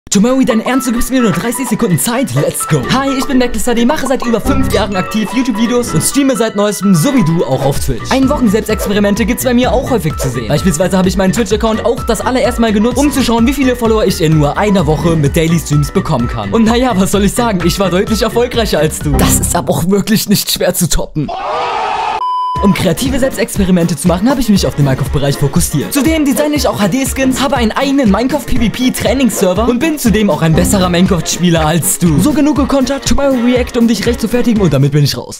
Tomorrow, dein Ernst, du gibst mir nur 30 Sekunden Zeit? Let's go! Hi, ich bin McLeStudy, mache seit über 5 Jahren aktiv YouTube-Videos und streame seit neuestem, so wie du, auch auf Twitch. Ein-Wochen-Selbstexperimente gibt's bei mir auch häufig zu sehen. Beispielsweise habe ich meinen Twitch-Account auch das allererste Mal genutzt, um zu schauen, wie viele Follower ich in nur einer Woche mit Daily Streams bekommen kann. Und naja, was soll ich sagen, ich war deutlich erfolgreicher als du. Das ist aber auch wirklich nicht schwer zu toppen. Um kreative Selbstexperimente zu machen, habe ich mich auf den Minecraft-Bereich fokussiert. Zudem designe ich auch HD-Skins, habe einen eigenen Minecraft-PvP-Trainingsserver und bin zudem auch ein besserer Minecraft-Spieler als du. So genug gekontert, Tomorrow React, um dich recht zu fertigen, und damit bin ich raus.